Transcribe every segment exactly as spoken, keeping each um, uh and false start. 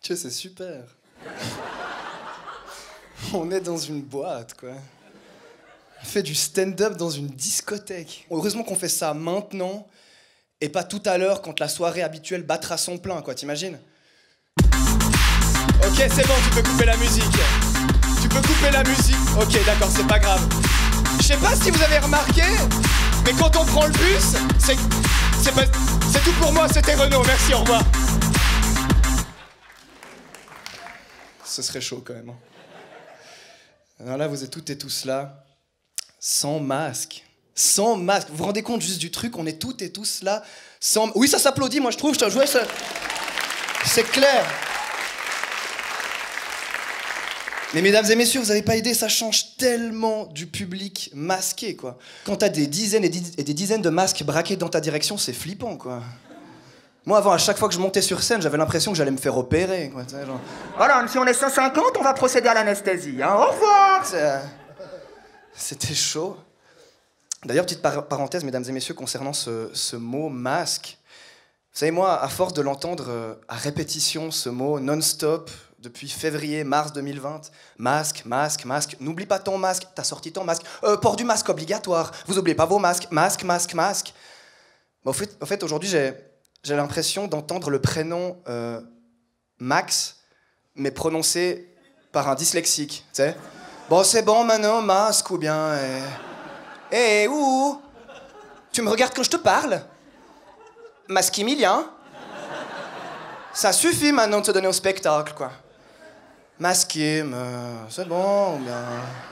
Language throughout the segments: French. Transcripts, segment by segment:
Tu sais, c'est super. On est dans une boîte, quoi. On fait du stand-up dans une discothèque. Heureusement qu'on fait ça maintenant et pas tout à l'heure quand la soirée habituelle battra son plein, quoi, t'imagines? Ok, c'est bon, tu peux couper la musique. Tu peux couper la musique. Ok, d'accord, c'est pas grave. Je sais pas si vous avez remarqué, mais quand on prend le bus, c'est... C'est pas... C'est tout pour moi, c'était Renaud, merci, au revoir. Ce serait chaud, quand même. Hein. Alors là, vous êtes toutes et tous là, sans masque. Sans masque. Vous vous rendez compte juste du truc? On est toutes et tous là, sans... Oui, ça s'applaudit, moi, je trouve. Je te jouais, ça... C'est clair. Mais mesdames et messieurs, vous n'avez pas idée, ça change tellement du public masqué, quoi. Quand t'as des dizaines et des dizaines de masques braqués dans ta direction, c'est flippant, quoi. Moi, avant, à chaque fois que je montais sur scène, j'avais l'impression que j'allais me faire opérer, quoi. Genre... Alors, si on est cent cinquante, on va procéder à l'anesthésie, hein. Au revoir. C'était chaud. D'ailleurs, petite par parenthèse, mesdames et messieurs, concernant ce, ce mot masque. Vous savez, moi, à force de l'entendre euh, à répétition, ce mot non-stop, depuis février, mars deux mille vingt, masque, masque, masque, n'oublie pas ton masque, t'as sorti ton masque, euh, port du masque obligatoire, vous oubliez pas vos masques, masque, masque, masque. Bah, au fait, au fait aujourd'hui, j'ai j'ai l'impression d'entendre le prénom euh, Max, mais prononcé par un dyslexique, tu sais. Bon, c'est bon maintenant, masque ou bien... Hé, hey, ouh, tu me regardes quand je te parle? Masquimilien? Ça suffit maintenant de te donner au spectacle, quoi. Masqué, c'est bon, ou bien...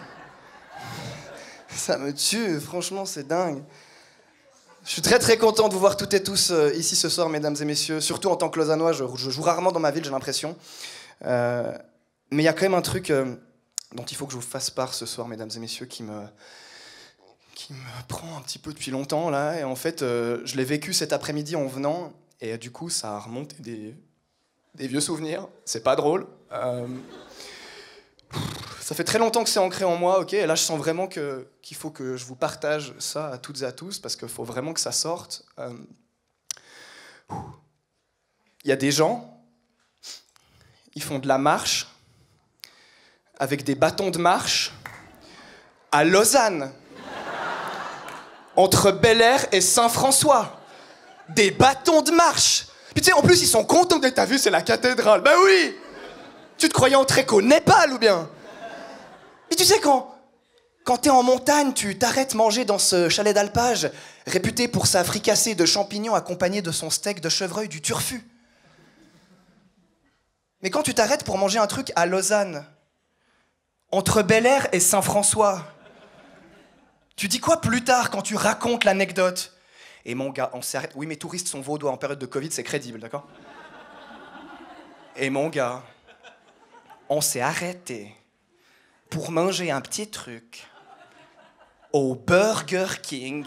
Ça me tue, franchement, c'est dingue. Je suis très très content de vous voir toutes et tous euh, ici ce soir, mesdames et messieurs. Surtout en tant que Lausannois, je, je joue rarement dans ma ville, j'ai l'impression. Euh, mais il y a quand même un truc euh, dont il faut que je vous fasse part ce soir, mesdames et messieurs, qui me, qui me prend un petit peu depuis longtemps, là. Et en fait, euh, je l'ai vécu cet après-midi en venant, et euh, du coup, ça a remonté des... Des vieux souvenirs, c'est pas drôle. Euh... Ça fait très longtemps que c'est ancré en moi, ok? Et là, je sens vraiment que, qu'il faut que je vous partage ça à toutes et à tous, parce qu'il faut vraiment que ça sorte. Euh... Il y a des gens, ils font de la marche, avec des bâtons de marche, à Lausanne, entre Bel-Air et Saint-François. Des bâtons de marche! Puis tu sais, en plus, ils sont contents que t'as vu, c'est la cathédrale. Ben oui! Tu te croyais entrer qu'au Népal, ou bien? Et tu sais, quand, quand t'es en montagne, tu t'arrêtes manger dans ce chalet d'alpage, réputé pour sa fricassée de champignons accompagnée de son steak de chevreuil du turfu. Mais quand tu t'arrêtes pour manger un truc à Lausanne, entre Bel-Air et Saint-François, tu dis quoi plus tard quand tu racontes l'anecdote? Et mon gars, on s'est arrêté... Oui, mes touristes sont vaudois en période de Covid, c'est crédible, d'accord? Et mon gars, on s'est arrêté pour manger un petit truc au Burger King.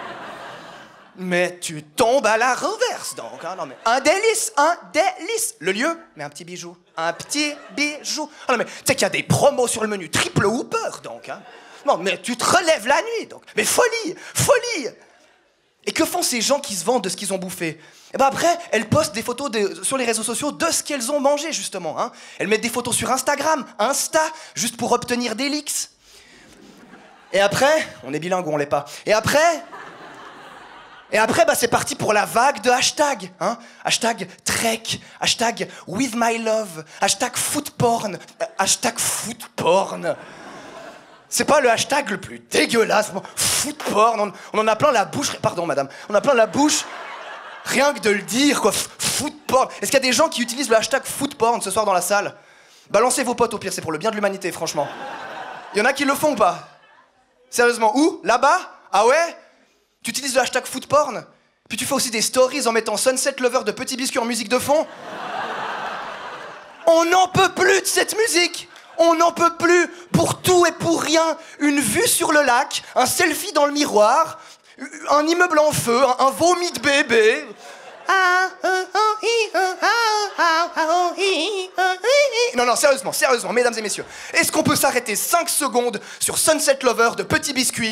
Mais tu tombes à la renverse, donc. Hein? Non, mais un délice, un délice. Le lieu, mais un petit bijou. Un petit bijou. Ah, non, mais tu sais qu'il y a des promos sur le menu. Triple Whopper, donc. Hein? Non, mais tu te relèves la nuit, donc. Mais folie, folie. Et que font ces gens qui se vendent de ce qu'ils ont bouffé? Et ben après, elles postent des photos de, sur les réseaux sociaux de ce qu'elles ont mangé, justement. Hein. Elles mettent des photos sur Instagram, Insta, juste pour obtenir des leaks. Et après, on est bilingue ou on l'est pas. Et après, et après, bah, c'est parti pour la vague de hashtag. Hein. Hashtag Trek, hashtag With My Love, hashtag Foodporn, euh, hashtag Foodporn. C'est pas le hashtag le plus dégueulasse. Foot porn, on, on en a plein la bouche. Pardon, madame. On a plein la bouche. Rien que de le dire, quoi. Foot porn. Est-ce qu'il y a des gens qui utilisent le hashtag foot porn ce soir dans la salle? Balancez vos potes au pire, c'est pour le bien de l'humanité, franchement. Il y en a qui le font ou pas? Sérieusement, où? Là-bas? Ah ouais? Tu utilises le hashtag foot porn? Puis tu fais aussi des stories en mettant Sunset Lover de Petit Biscuit en musique de fond? On n'en peut plus de cette musique! On n'en peut plus, pour tout et pour rien, une vue sur le lac, un selfie dans le miroir, un immeuble en feu, un, un vomi de bébé. Non, non, sérieusement, sérieusement, mesdames et messieurs, est-ce qu'on peut s'arrêter cinq secondes sur Sunset Lover de Petit Biscuit?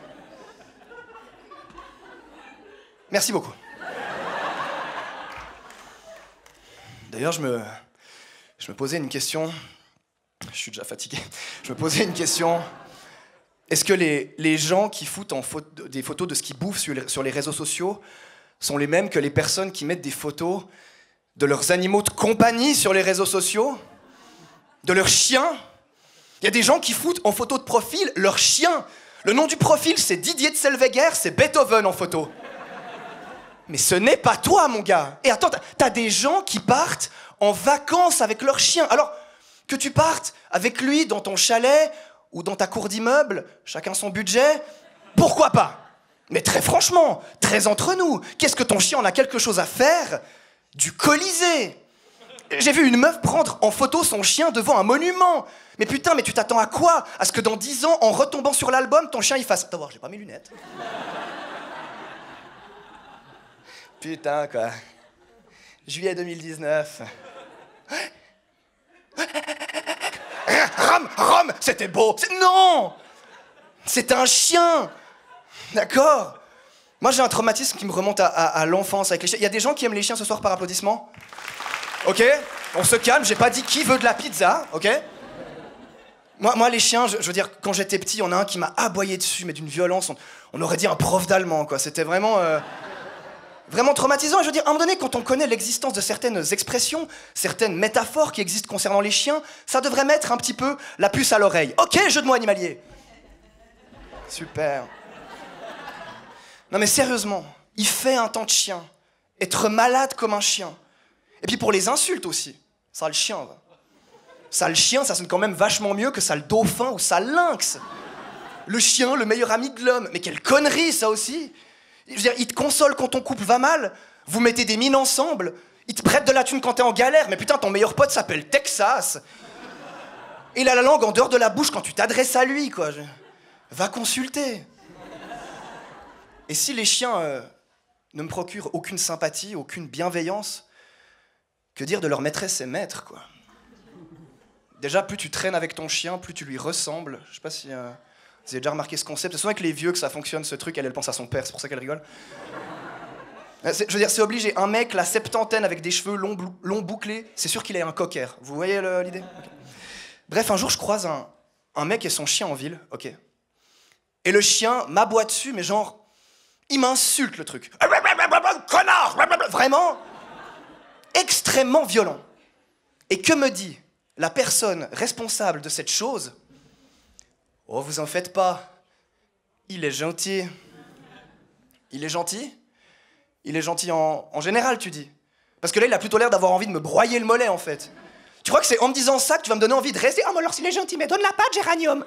Merci beaucoup. D'ailleurs, je me... Je me posais une question. Je suis déjà fatigué. Je me posais une question. Est-ce que les, les gens qui foutent en photo, des photos de ce qu'ils bouffent sur les, sur les réseaux sociaux sont les mêmes que les personnes qui mettent des photos de leurs animaux de compagnie sur les réseaux sociaux? De leurs chiens? Il y a des gens qui foutent en photo de profil leurs chiens. Le nom du profil, c'est Didier de Selveguer, c'est Beethoven en photo. Mais ce n'est pas toi, mon gars. Et attends, t'as des gens qui partent en vacances avec leurs chiens. Alors, que tu partes avec lui dans ton chalet ou dans ta cour d'immeuble, chacun son budget, pourquoi pas? Mais très franchement, très entre nous, qu'est-ce que ton chien en a quelque chose à faire du Colisée? J'ai vu une meuf prendre en photo son chien devant un monument. Mais putain, mais tu t'attends à quoi? À ce que dans dix ans, en retombant sur l'album, ton chien il fasse... Attends voir, j'ai pas mes lunettes. Putain, quoi. Juillet deux mille dix-neuf. Rome, Rome, c'était beau. Non, c'est un chien. D'accord. Moi, j'ai un traumatisme qui me remonte à, à, à l'enfance avec les chiens. Il y a des gens qui aiment les chiens ce soir par applaudissement? Ok, on se calme, j'ai pas dit qui veut de la pizza, ok? Moi, moi les chiens, je, je veux dire, quand j'étais petit, il y en a un qui m'a aboyé dessus, mais d'une violence, on, on aurait dit un prof d'allemand, quoi. C'était vraiment... Euh, vraiment traumatisant. Et je veux dire, à un moment donné, quand on connaît l'existence de certaines expressions, certaines métaphores qui existent concernant les chiens, ça devrait mettre un petit peu la puce à l'oreille. Ok, jeu de mots animalier. Super. Non mais sérieusement, il fait un temps de chien. Être malade comme un chien. Et puis pour les insultes aussi. Ça le chien, va. Ça le chien, ça sonne quand même vachement mieux que ça le dauphin ou ça le lynx. Le chien, le meilleur ami de l'homme. Mais quelle connerie, ça aussi. Je veux dire, il te console quand ton couple va mal. Vous mettez des mines ensemble. Il te prête de la thune quand t'es en galère. Mais putain, ton meilleur pote s'appelle Texas. Il a la langue en dehors de la bouche quand tu t'adresses à lui, quoi. Je... Va consulter. Et si les chiens euh, ne me procurent aucune sympathie, aucune bienveillance, que dire de leur maîtresse et maître, quoi. Déjà, plus tu traînes avec ton chien, plus tu lui ressembles. Je sais pas si euh, vous avez déjà remarqué ce concept. C'est souvent avec les vieux que ça fonctionne, ce truc. Elle, elle pense à son père, c'est pour ça qu'elle rigole. Je veux dire, c'est obligé. Un mec, la septantaine, avec des cheveux longs, longs bouclés, c'est sûr qu'il a un cocker. Vous voyez l'idée? Okay. Bref, un jour, je croise un, un mec et son chien en ville, ok. Et le chien m'aboie dessus, mais genre, il m'insulte, le truc. Connard! Vraiment extrêmement violent. Et que me dit la personne responsable de cette chose? Oh, vous en faites pas. Il est gentil. Il est gentil? Il est gentil en, en général, tu dis? Parce que là, il a plutôt l'air d'avoir envie de me broyer le mollet, en fait. Tu crois que c'est en me disant ça que tu vas me donner envie de rester? Ah, oh, mais alors s'il est gentil, mais donne la pâte, Géranium.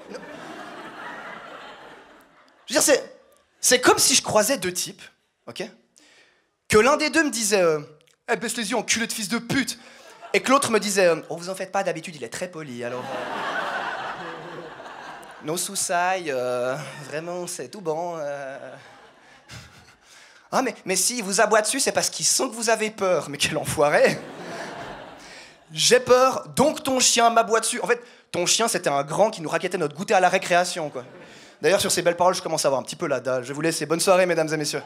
Je veux dire, c'est, c'est comme si je croisais deux types, ok? Que l'un des deux me disait euh, « Eh, baisse les yeux, enculé de fils de pute !» Et que l'autre me disait euh, « Oh, vous en faites pas, d'habitude, il est très poli, alors... Euh, nos soussailles, euh, vraiment, c'est tout bon. Euh... » Ah, mais, mais si, il vous aboie dessus, c'est parce qu'il sent que vous avez peur. Mais quel enfoiré! J'ai peur, donc ton chien m'aboie dessus. En fait, ton chien, c'était un grand qui nous raquettait notre goûter à la récréation, quoi. D'ailleurs, sur ces belles paroles, je commence à avoir un petit peu la dalle. Je vais vous laisser. Bonne soirée, mesdames et messieurs.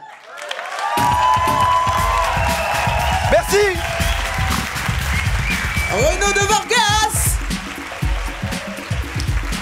Merci. Renaud de Vargas.